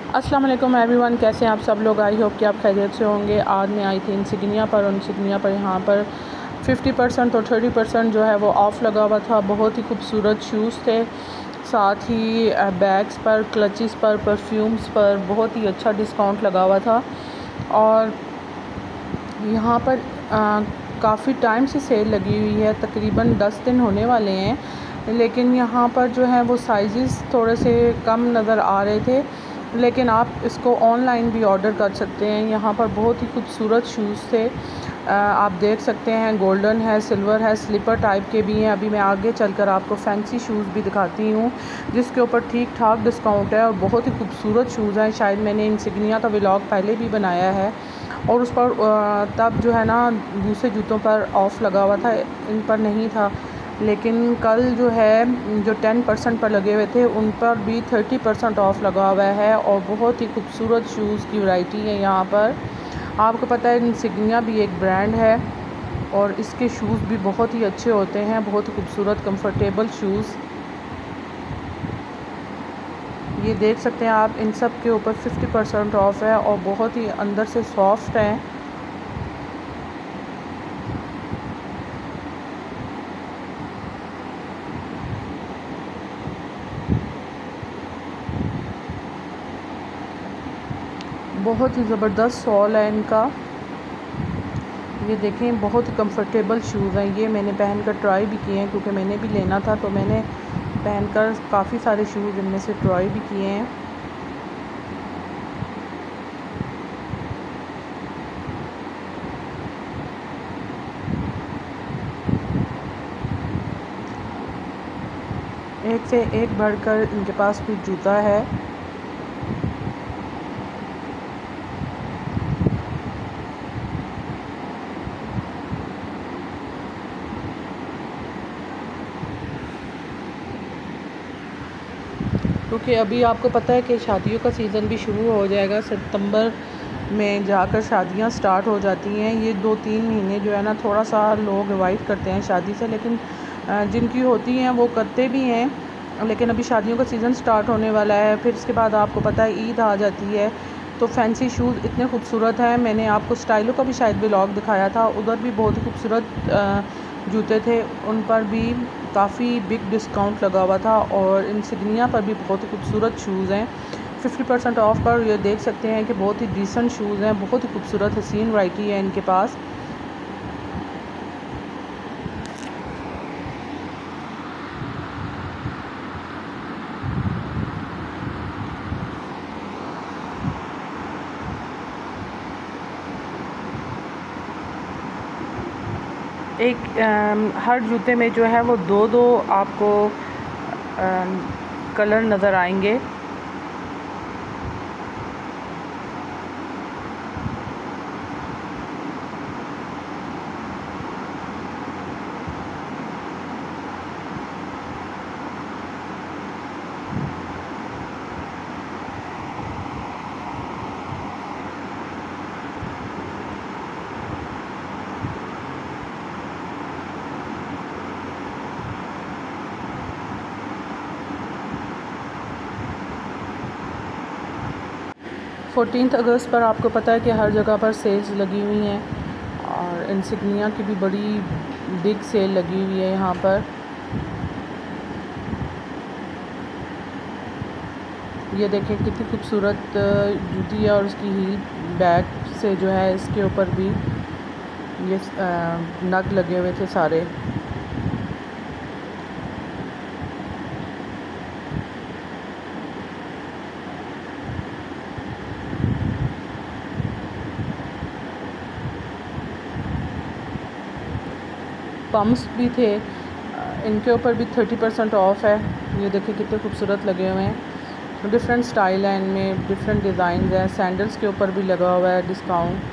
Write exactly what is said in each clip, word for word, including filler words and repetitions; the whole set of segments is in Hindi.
अस्सलाम वालेकुम एवरीवन, कैसे हैं आप सब लोग। आई होप कि आप खैरियत से होंगे। आज मैं आई थी इंसिग्निया पर और इंसिग्निया पर यहाँ पर फिफ्टी परसेंट और थर्टी परसेंट जो है वो ऑफ़ लगा हुआ था। बहुत ही खूबसूरत शूज़ थे, साथ ही बैग्स पर, क्लचेस पर, परफ्यूम्स पर बहुत ही अच्छा डिस्काउंट लगा हुआ था। और यहाँ पर काफ़ी टाइम से सेल लगी हुई है, तकरीबन दस दिन होने वाले हैं, लेकिन यहाँ पर जो है वो साइज़ थोड़े से कम नज़र आ रहे थे, लेकिन आप इसको ऑनलाइन भी ऑर्डर कर सकते हैं। यहाँ पर बहुत ही खूबसूरत शूज़ थे, आप देख सकते हैं। गोल्डन है, सिल्वर है, स्लीपर टाइप के भी हैं। अभी मैं आगे चलकर आपको फैंसी शूज़ भी दिखाती हूँ जिसके ऊपर ठीक ठाक डिस्काउंट है और बहुत ही खूबसूरत शूज़ हैं। शायद मैंने इंसिग्निया का व्लॉग पहले भी बनाया है और उस पर तब जो है ना दूसरे जूतों पर ऑफ़ लगा हुआ था, इन पर नहीं था। लेकिन कल जो है जो टेन परसेंट पर लगे हुए थे उन पर भी थर्टी परसेंट ऑफ़ लगा हुआ है और बहुत ही खूबसूरत शूज़ की वैरायटी है यहाँ पर। आपको पता है इंसिग्निया भी एक ब्रांड है और इसके शूज़ भी बहुत ही अच्छे होते हैं, बहुत ही खूबसूरत कंफर्टेबल शूज़। ये देख सकते हैं आप, इन सब के ऊपर फिफ्टी परसेंट ऑफ़ है और बहुत ही अंदर से सॉफ्ट हैं। बहुत ही ज़बरदस्त सॉल है इनका। ये देखें, बहुत ही कंफर्टेबल शूज़ हैं। ये मैंने पहनकर ट्राई भी किए हैं क्योंकि मैंने भी लेना था, तो मैंने पहनकर काफ़ी सारे शूज़ इनमें से ट्राई भी किए हैं। एक से एक बढ़कर इनके पास भी जूता है। क्योंकि अभी आपको पता है कि शादियों का सीज़न भी शुरू हो जाएगा। सितंबर में जाकर शादियां स्टार्ट हो जाती हैं। ये दो तीन महीने जो है ना थोड़ा सा लोग अवॉइड करते हैं शादी से, लेकिन जिनकी होती हैं वो करते भी हैं। लेकिन अभी शादियों का सीज़न स्टार्ट होने वाला है, फिर इसके बाद आपको पता है ईद आ जाती है, तो फैंसी शूज़ इतने खूबसूरत हैं। मैंने आपको स्टाइलों का भी शायद व्लॉग दिखाया था, उधर भी बहुत ही खूबसूरत जूते थे, उन पर भी काफ़ी बिग डिस्काउंट लगा हुआ था। और इंसिग्निया पर भी बहुत ही खूबसूरत शूज़ हैं फिफ्टी परसेंट ऑफ़ पर। ये देख सकते हैं कि बहुत ही डिसेंट शूज़ हैं, बहुत ही खूबसूरत हसीन वैरायटी है इनके पास। एक आ, हर जूते में जो है वो दो दो आपको आ, कलर नज़र आएंगे। फोर्टीन्थ अगस्त पर आपको पता है कि हर जगह पर सेल्स लगी हुई हैं और इंसिग्निया की भी बड़ी बिग सेल लगी हुई है यहाँ पर। ये देखें कितनी खूबसूरत जूती है और उसकी हील बैग से जो है इसके ऊपर भी ये नग लगे हुए थे सारे। पम्प्स भी थे, इनके ऊपर भी थर्टी परसेंट ऑफ़ है। ये देखिए कितने खूबसूरत लगे हुए हैं। डिफरेंट स्टाइल है इनमें, डिफरेंट डिज़ाइन हैं। सैंडल्स के ऊपर भी लगा हुआ है डिस्काउंट।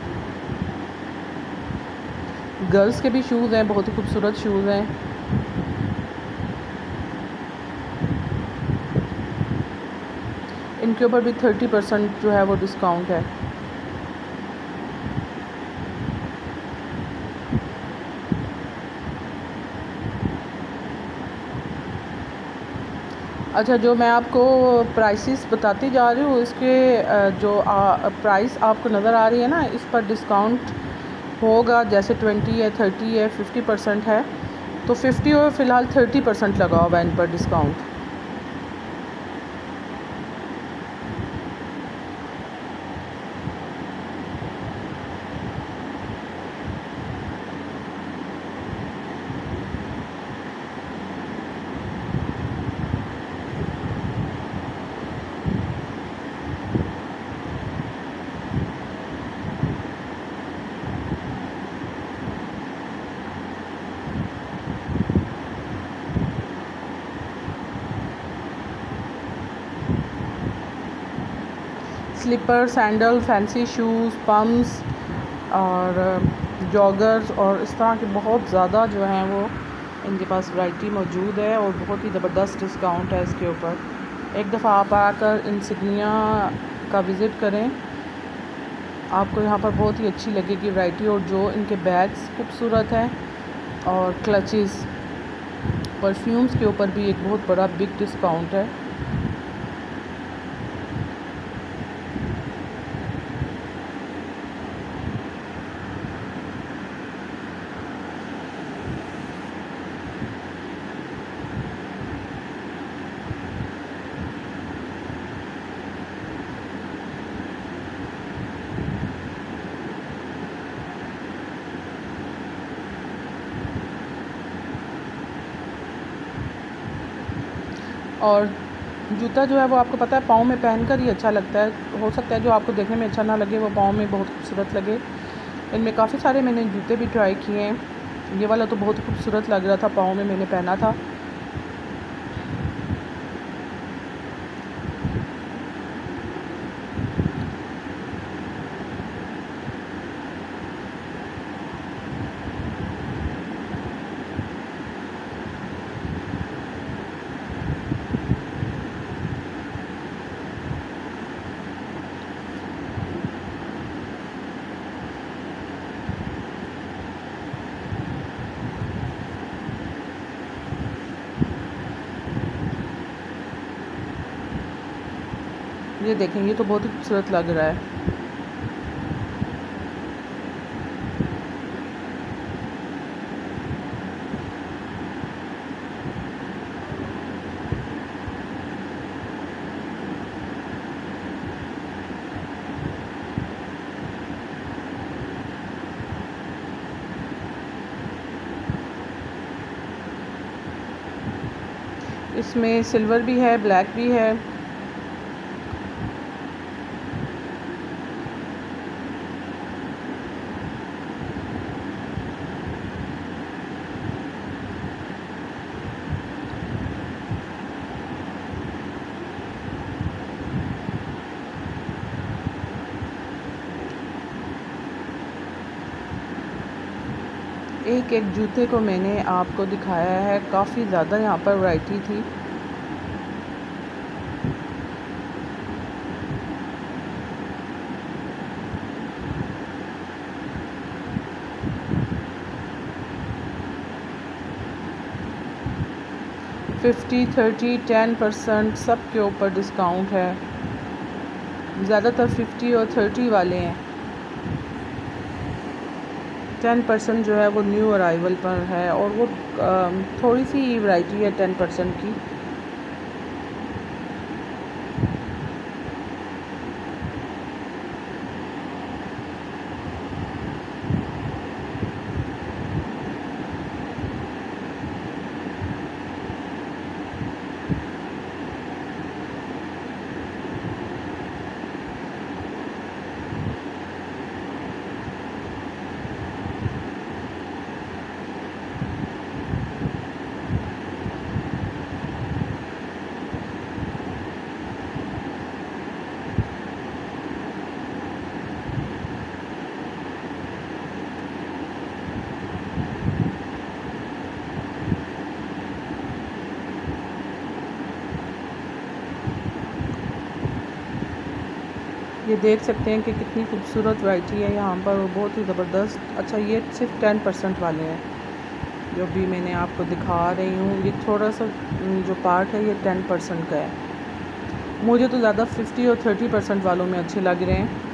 गर्ल्स के भी शूज़ हैं, बहुत ही खूबसूरत शूज़ हैं। इनके ऊपर भी थर्टी परसेंट जो है वो डिस्काउंट है। अच्छा, जो मैं आपको प्राइसेस बताती जा रही हूँ, इसके जो प्राइस आपको नज़र आ रही है ना, इस पर डिस्काउंट होगा। जैसे ट्वेंटी है, थर्टी है, फिफ्टी परसेंट है, तो फिफ्टी और फ़िलहाल थर्टी परसेंट लगा हुआ है इन पर discount. Slipper, sandal, fancy shoes, pumps और जॉगर्स और इस तरह के बहुत ज़्यादा जो हैं वो इनके पास वैरायटी मौजूद है और बहुत ही ज़बरदस्त डिस्काउंट है इसके ऊपर। एक दफ़ा आप आकर इंसिग्निया का विज़िट करें, आपको यहाँ पर बहुत ही अच्छी लगेगी वैरायटी। और जो इनके बैग्स खूबसूरत हैं और क्लचेस, परफ्यूम्स के ऊपर भी एक बहुत बड़ा बिग डिस्काउंट है। और जूता जो है वो आपको पता है पाँव में पहनकर ही अच्छा लगता है। हो सकता है जो आपको देखने में अच्छा ना लगे वो पाँव में बहुत खूबसूरत लगे। इनमें काफ़ी सारे मैंने जूते भी ट्राई किए हैं। ये वाला तो बहुत खूबसूरत लग रहा था, पाँव में मैंने पहना था। ये देखें, ये तो बहुत ही खूबसूरत लग रहा है। इसमें सिल्वर भी है, ब्लैक भी है। एक एक जूते को मैंने आपको दिखाया है, काफ़ी ज़्यादा यहाँ पर वैरायटी थी। फिफ्टी, थर्टी, टेन परसेंट सब के ऊपर डिस्काउंट है। ज़्यादातर फिफ्टी और थर्टी वाले हैं। टेन परसेंट जो है वो न्यू अराइवल पर है और वो थोड़ी सी वैरायटी है टेन परसेंट की। ये देख सकते हैं कि कितनी खूबसूरत वैरायटी है यहाँ पर और बहुत ही ज़बरदस्त। अच्छा, ये सिर्फ टेन परसेंट वाले हैं जो भी मैंने आपको दिखा रही हूँ। ये थोड़ा सा जो पार्ट है ये टेन परसेंट का है। मुझे तो ज़्यादा फिफ्टी और थर्टी परसेंट वालों में अच्छे लग रहे हैं।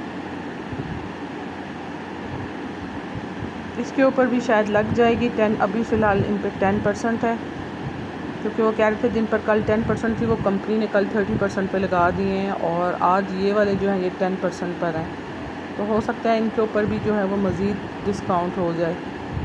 इसके ऊपर भी शायद लग जाएगी टेन, अभी फ़िलहाल इन पर टेन परसेंट है क्योंकि वो कह रहे थे जिन पर कल टेन परसेंट थी वो कंपनी ने कल थर्टी परसेंट पे लगा दिए हैं और आज ये वाले जो हैं ये टेन परसेंट पर हैं। तो हो सकता है इनके ऊपर भी जो है वो मज़ीद डिस्काउंट हो जाए।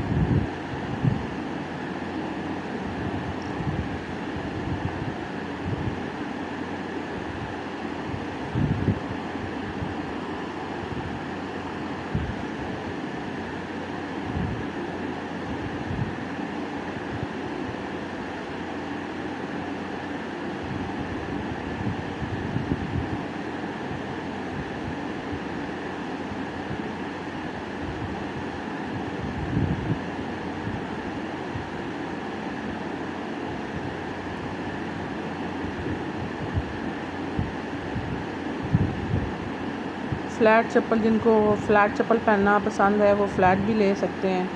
फ्लैट चप्पल, जिनको फ्लैट चप्पल पहनना पसंद है वो फ्लैट भी ले सकते हैं।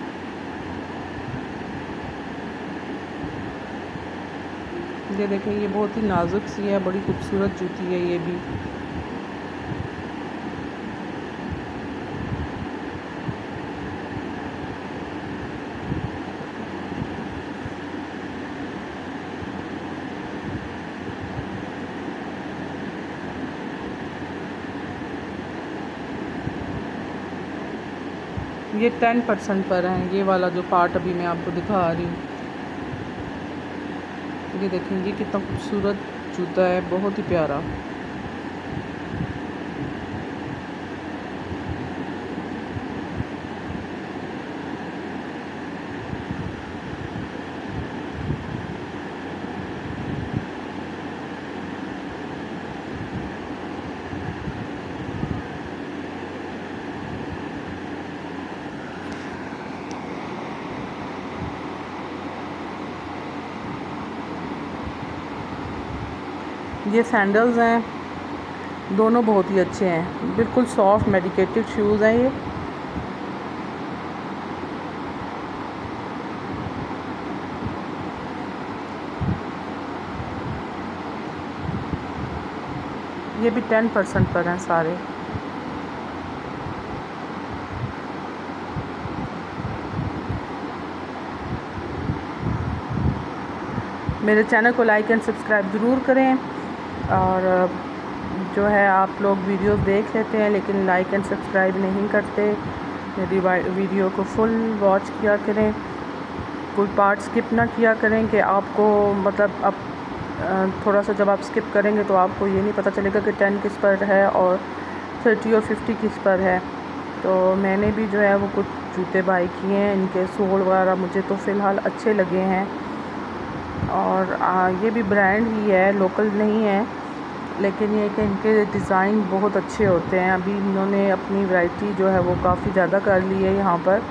ये देखें, ये बहुत ही नाजुक सी है, बड़ी खूबसूरत जूती है ये भी। ये टेन परसेंट पर है, ये वाला जो पार्ट अभी मैं आपको दिखा रही हूँ। ये देखें, ये कितना खूबसूरत जूता है, बहुत ही प्यारा। ये सैंडल्स हैं, दोनों बहुत ही अच्छे हैं, बिल्कुल सॉफ्ट मेडिकेटेड शूज़ हैं ये। ये भी टेन परसेंट पर हैं सारे। मेरे चैनल को लाइक एंड सब्सक्राइब ज़रूर करें। और जो है आप लोग वीडियोस देख लेते हैं लेकिन लाइक एंड सब्सक्राइब नहीं करते। मेरी वीडियो को फुल वॉच किया करें, कोई पार्ट स्किप ना किया करें कि आपको मतलब अब थोड़ा सा जब आप स्किप करेंगे तो आपको ये नहीं पता चलेगा कि टेन किस पर है और थर्टी और फिफ्टी किस पर है। तो मैंने भी जो है वो कुछ जूते बाई किए हैं, इनके सोल वगैरह मुझे तो फ़िलहाल अच्छे लगे हैं। और आ, ये भी ब्रांड ही है, लोकल नहीं है, लेकिन ये कि इनके डिज़ाइन बहुत अच्छे होते हैं। अभी इन्होंने अपनी वैरायटी जो है वो काफ़ी ज़्यादा कर ली है यहाँ पर।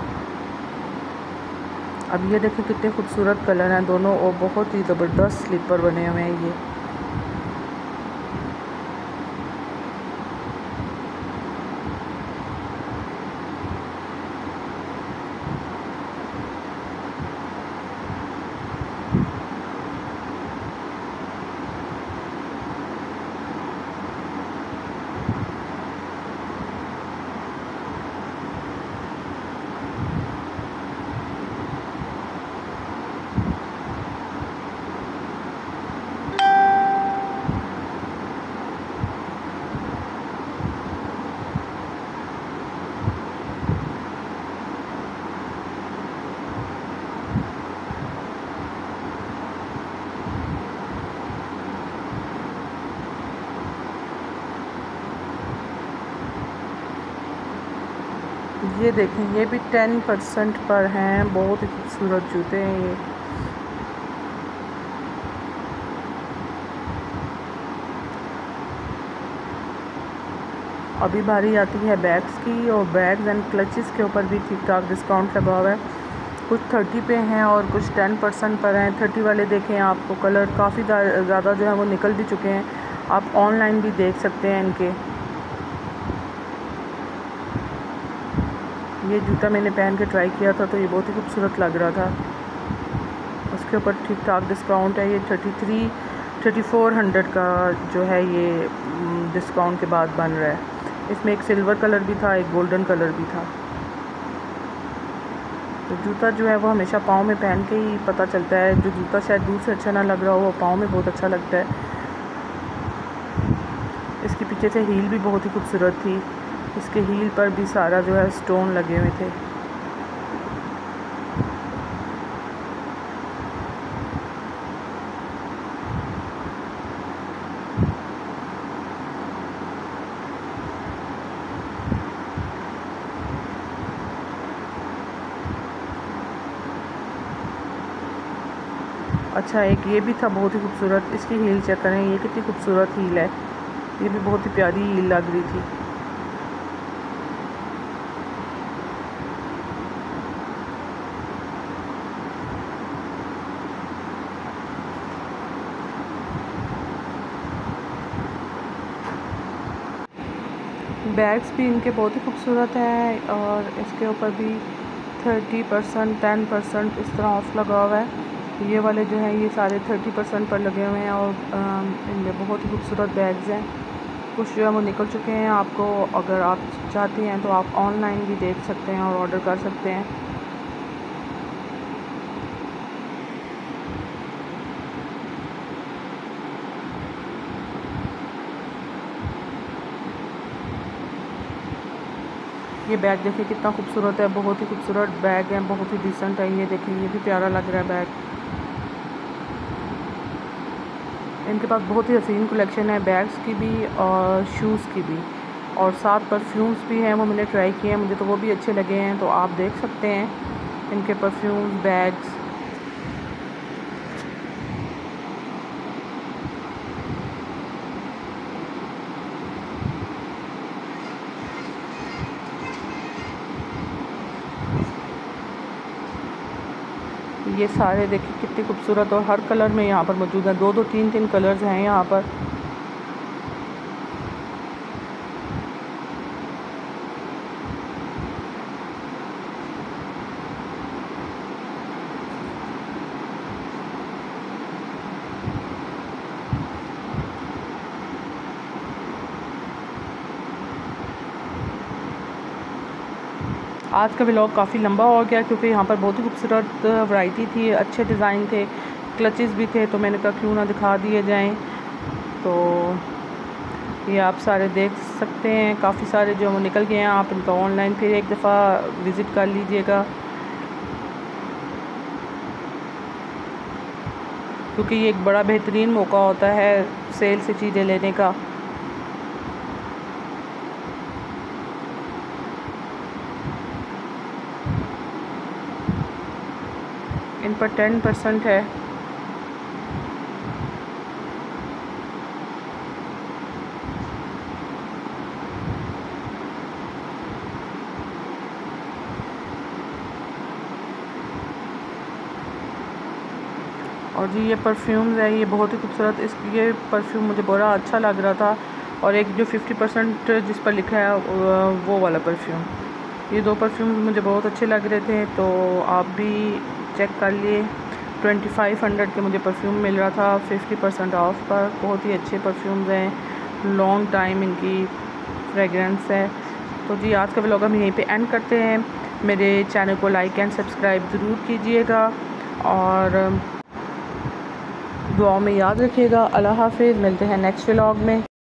अब ये देखिए कितने खूबसूरत कलर हैं दोनों और बहुत ही ज़बरदस्त स्लीपर बने हुए हैं ये। ये देखें, ये भी टेन परसेंट पर हैं, बहुत ही खूबसूरत जूते हैं ये। अभी बारी आती है बैग्स की, और बैग्स एंड क्लचेस के ऊपर भी ठीक ठाक डिस्काउंट लगा हुआ है। कुछ थर्टी पे हैं और कुछ टेन परसेंट पर हैं। थर्टी वाले देखें, आपको कलर काफ़ी ज़्यादा जो है वो निकल भी चुके हैं, आप ऑनलाइन भी देख सकते हैं इनके। ये जूता मैंने पहन के ट्राई किया था तो ये बहुत ही खूबसूरत लग रहा था। उसके ऊपर ठीक ठाक डिस्काउंट है। ये thirty three thirty four hundred का जो है ये डिस्काउंट के बाद बन रहा है। इसमें एक सिल्वर कलर भी था, एक गोल्डन कलर भी था। तो जूता जो है वो हमेशा पाँव में पहन के ही पता चलता है। जो जूता शायद दूर से अच्छा ना लग रहा हो वो पाँव में बहुत अच्छा लगता है। इसके पीछे से हील भी बहुत ही खूबसूरत थी। इसके हील पर भी सारा जो है स्टोन लगे हुए थे। अच्छा, एक ये भी था बहुत ही खूबसूरत। इसकी हील चेक करें, ये कितनी खूबसूरत हील है। ये भी बहुत ही प्यारी हील लग रही थी। बैग्स भी इनके बहुत ही खूबसूरत हैं और इसके ऊपर भी थर्टी परसेंट टेन परसेंट इस तरह ऑफ लगा हुआ है। ये वाले जो हैं ये सारे थर्टी परसेंट पर लगे हुए हैं और इनमें बहुत ही खूबसूरत बैग्स हैं। कुछ जो है वो निकल चुके हैं। आपको अगर आप चाहते हैं तो आप ऑनलाइन भी देख सकते हैं और ऑर्डर कर सकते हैं। ये बैग देखिए कितना खूबसूरत है, बहुत ही खूबसूरत बैग है, बहुत ही डिसेंट है। ये देखिए, ये भी प्यारा लग रहा है बैग। इनके पास बहुत ही हसीन कलेक्शन है, बैग्स की भी और शूज़ की भी, और साथ परफ्यूम्स भी हैं। वो मैंने ट्राई किए हैं, मुझे तो वो भी अच्छे लगे हैं। तो आप देख सकते हैं इनके परफ्यूम्स, बैग्स। ये सारे देखिए कितने खूबसूरत और हर कलर में यहाँ पर मौजूद हैं। दो दो तीन तीन कलर्स हैं यहाँ पर। आज का व्लॉग काफ़ी लंबा हो गया क्योंकि यहाँ पर बहुत ही खूबसूरत वैरायटी थी, अच्छे डिज़ाइन थे, क्लचेस भी थे। तो मैंने कहा क्यों ना दिखा दिए जाएं। तो ये आप सारे देख सकते हैं, काफ़ी सारे जो निकल गए हैं। आप इनका ऑनलाइन फिर एक दफ़ा विज़िट कर लीजिएगा क्योंकि ये एक बड़ा बेहतरीन मौका होता है सेल से चीज़ें लेने का। इन पर टेन परसेंट है। और जी ये परफ्यूम्स है, ये बहुत ही खूबसूरत। इस ये परफ्यूम मुझे बड़ा अच्छा लग रहा था। और एक जो फिफ्टी परसेंट जिस पर लिखा है वो वाला परफ्यूम, ये दो परफ्यूम मुझे बहुत अच्छे लग रहे थे। तो आप भी चेक कर लिए। ट्वेंटी फाइव हंड्रेड के मुझे परफ्यूम मिल रहा था फिफ्टी परसेंट ऑफ पर। बहुत ही अच्छे परफ्यूम्स हैं, लॉन्ग टाइम इनकी फ्रेगरेंस है। तो जी आज का व्लॉग हम यहीं पे एंड करते हैं। मेरे चैनल को लाइक एंड सब्सक्राइब ज़रूर कीजिएगा और दुआओं में याद रखिएगा। अल्लाह हाफिज़। मिलते हैं नेक्स्ट व्लॉग में।